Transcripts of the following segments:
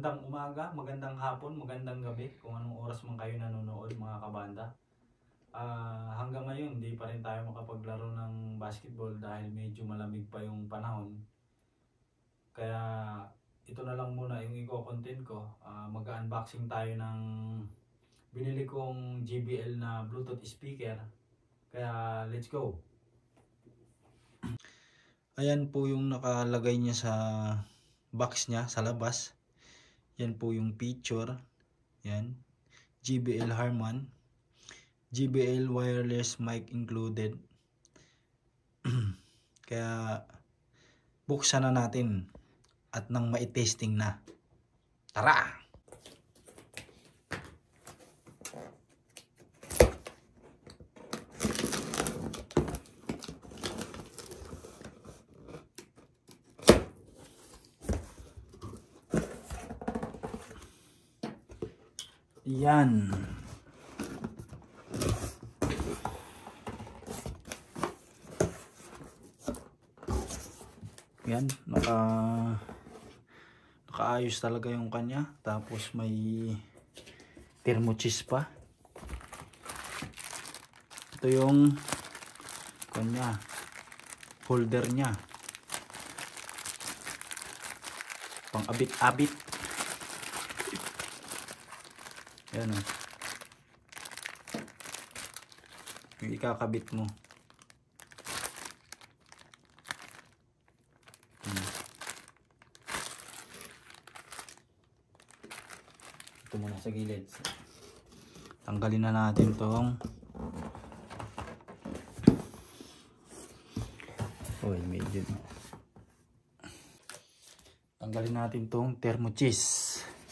magandang umaga, magandang hapon, magandang gabi kung anong oras man kayo nanonood mga kabanda. Hanggang ngayon di pa rin tayo makapaglaro ng basketball dahil medyo malamig pa yung panahon. Kaya ito na lang muna yung i-content ko. Mag-unboxing tayo ng binili kong JBL na Bluetooth speaker. Kaya let's go! Ayan po yung nakalagay niya sa box niya sa labas. Yan po yung picture. Yan. JBL Harman. JBL wireless mic included. Kaya buksan na natin at nang mai-testing na. Tara! Yan. Yan, nakaayos talaga yung kanya. Tapos may thermochis pa. Ito yung kanya, holder nya. Pang abit-abit. Yan o. Yung ikakabit mo. Ito muna sa gilid. Tanggalin na natin tong medyo. Tanggalin natin tong thermochis.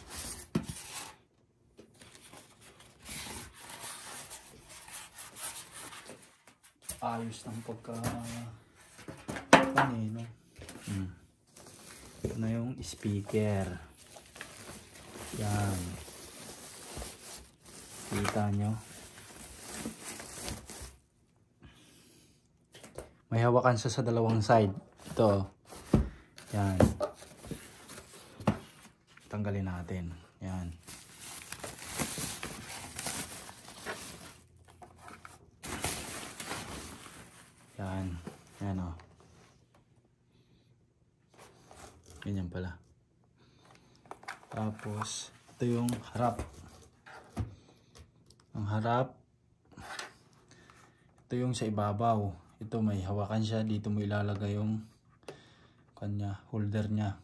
Ayos ng pagka kanino. Ito na yung speaker. Yan. Kita nyo. May hawakan siya sa dalawang side. Ito. Yan. Tanggalin natin. Yan. Yan. Yan o. Ganyan pala. Tapos, ito yung harap. Ang harap. Ito yung sa ibabaw. Ito may hawakan siya. Dito mo ilalagay yung kanya, holder nya.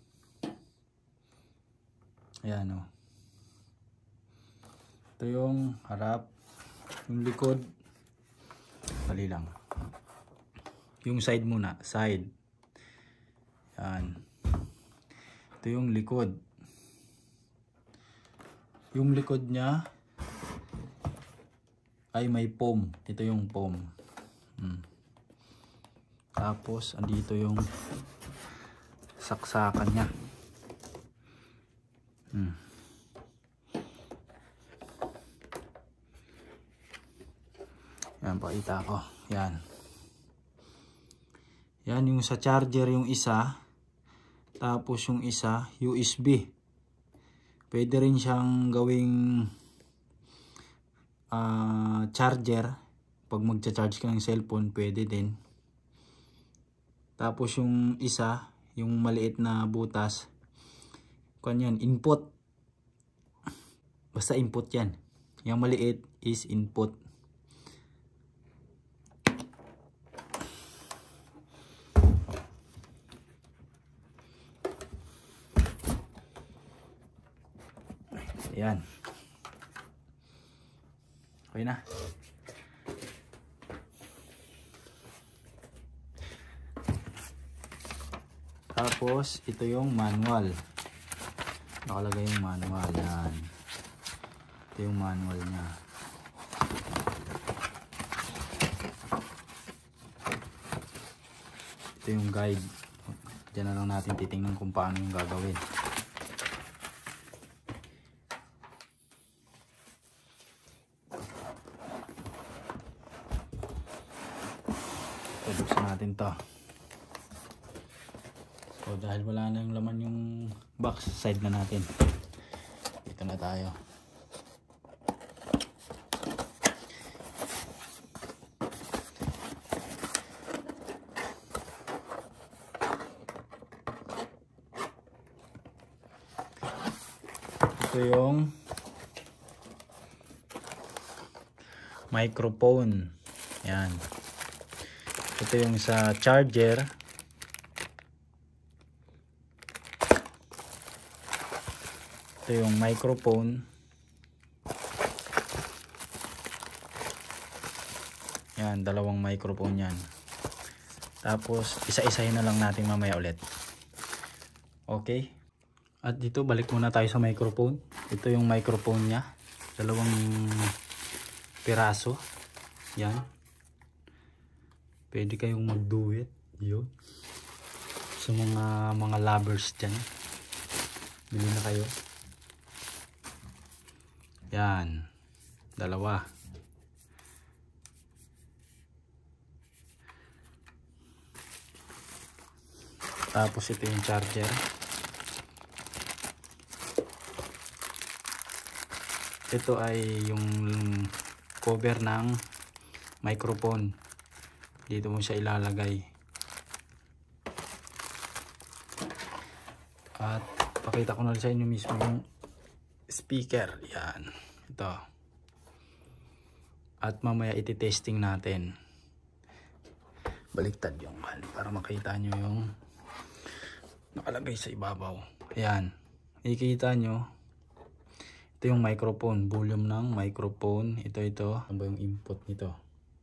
Ayan o. Ito yung harap. Yung likod. Dali lang. Yung side muna. Side. Yan. Ito yung likod. Yung likod nya ay may foam. Ito yung foam. Tapos andito yung saksakan nya. Yan, pakita ko. Yan. Yan yung sa charger yung isa. Tapos yung isa USB. Pwede rin siyang gawing charger. Pag magcha-charge ka ng cellphone, pwede din. Tapos yung isa, yung maliit na butas, kanyan, input. Basta input yan. Yung maliit is input. Ayan. Okay na. Tapos, ito yung manual. Nakalagay yung manual. Yan. Ito yung manual niya. Ito yung guide. Diyan na lang natin titingnan kung paano yung gagawin. Buksan natin to. So dahil wala na yung laman yung box, side na natin. dito na tayo. Ito yung microphone. Yan. Ito yung sa charger. Ito yung microphone. Yan, dalawang microphone yan. Tapos isa-isahin na lang natin mamaya ulit. Okay. At dito balik muna tayo sa microphone. Ito yung microphone niya. Dalawang piraso. Yan. Pwede kayong mag-duet. Yun. Sa mga lovers dyan. Bili na kayo. Yan. Dalawa. Tapos ito yung charger. Ito ay yung cover ng microphone. Dito mo siya ilalagay. At pakita ko na sa inyo mismo yung speaker. Yan. Ito. At mamaya iti-testing natin. Baliktad yung para makita nyo yung nakalagay sa ibabaw. Ayan. Ikita nyo. Ito yung microphone, volume ng microphone. Ito. Ano ba yung input nito?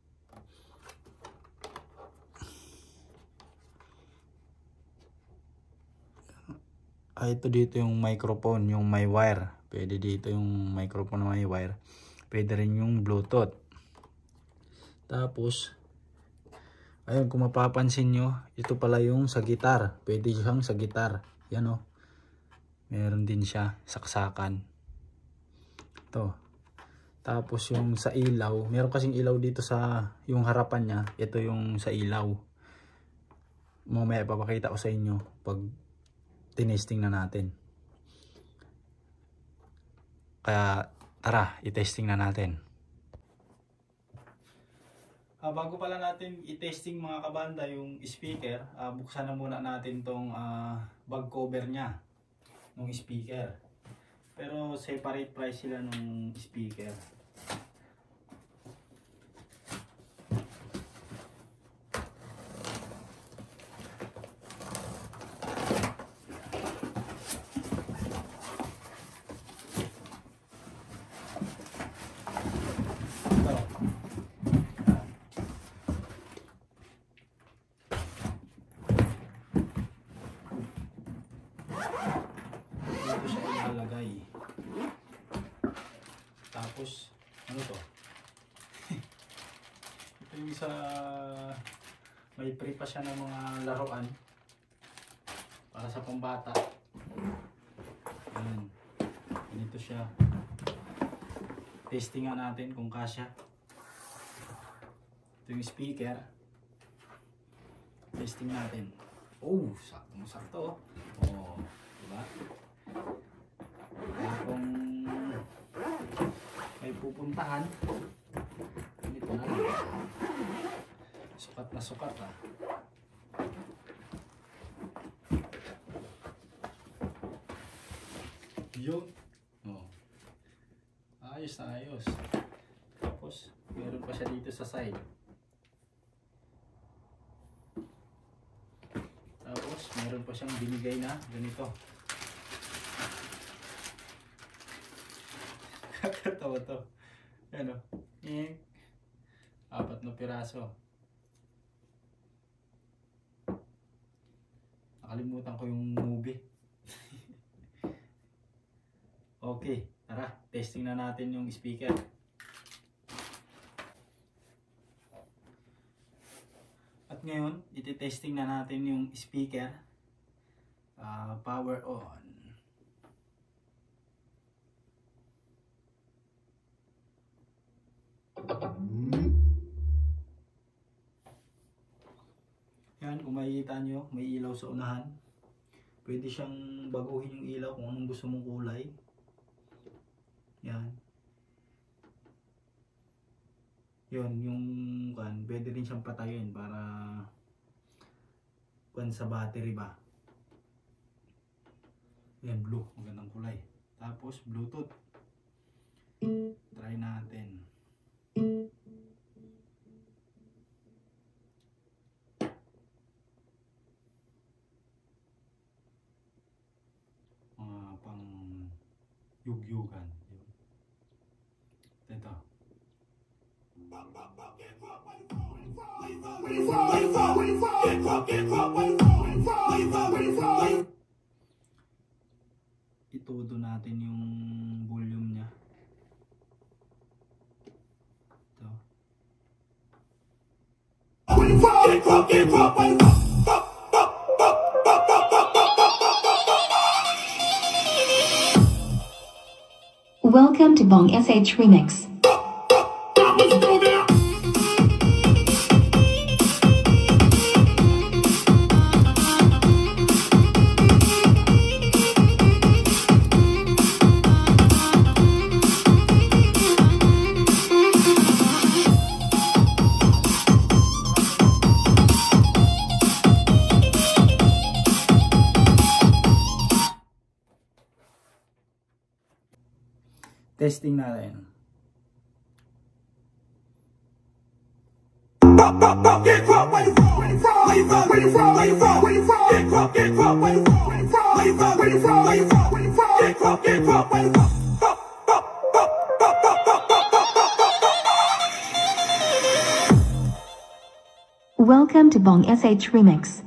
Ito dito yung microphone, yung may wire. Pwede dito yung microphone na may wire. Pwede rin yung Bluetooth. Tapos, ayun, kung mapapansin nyo, ito pala yung sa gitar. Pwede siyang sa gitar. Yan o. Meron din siya, saksakan. Ito. Tapos yung sa ilaw, meron kasing ilaw dito sa yung harapan niya. Ito yung sa ilaw. Mamaya ipapakita ko sa inyo pag tinesting na natin. Kaya tara, i-testing na natin. Bago pala natin i-testing mga kabanda yung speaker, buksan na muna natin tong bag cover niya ng speaker. Pero separate price sila nung speaker. Dito siya ilalagay. Tapos, ano to? Ito yung isa, may free pa siya ng mga laruan para sa pambata. Ayan. Ganito siya. Testing nga natin kung kasya. Ito yung speaker. Testing natin. Oh, sakto. Oh, diba? Kung may pupuntahan, ganito na lang. Sukat na sukat ah. Yun. Oh. Ayos na ayos. Tapos, meron pa siya dito sa side. Tapos, meron pa siyang binigay na ganito. Kakatawa to. Ano? Apat na piraso. Nakalimutan ko yung movie. Okay, tara, testing na natin yung speaker. At ngayon, iti-testing na natin yung speaker. Power on. Yan, kung makikita nyo, may ilaw sa unahan. Pwede siyang baguhin yung ilaw kung anong gusto mong kulay. Yan. Yun, yung pwede rin siyang patayin para sa battery ba. Yan, blue, magandang kulay. Tapos Bluetooth. Try natin. Mga pang yugyugan. Ito. Itudo natin yung volume niya. Ito. Welcome to Bong SH Remix. Testing natin. Welcome to Bong SH Remix.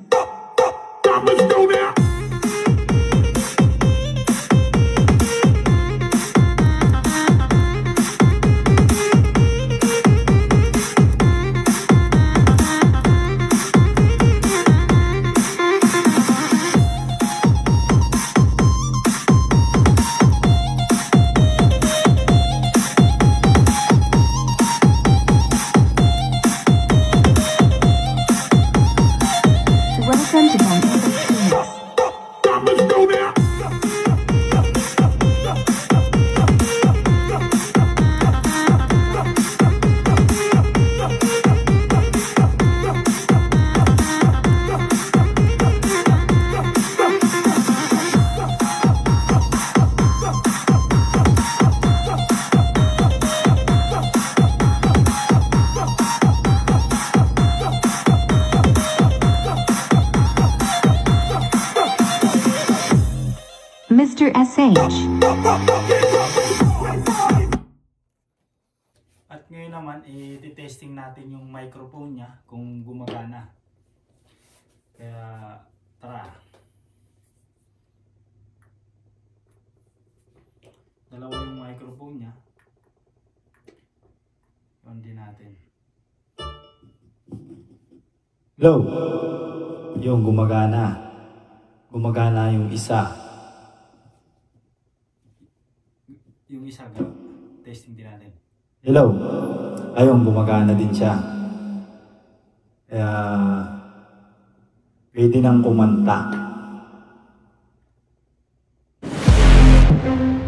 Welcome to Bong SH Remix. Mr. SH. At ngayon naman, i-testing natin yung microphone niya kung gumagana. Kaya, tara. Dalawa yung microphone niya. On din natin. Hello! Yung gumagana. Gumagana yung isa. Yung isa, testing din natin. Hello! Ayun, gumagana din siya. Kaya, pwede nang kumanta.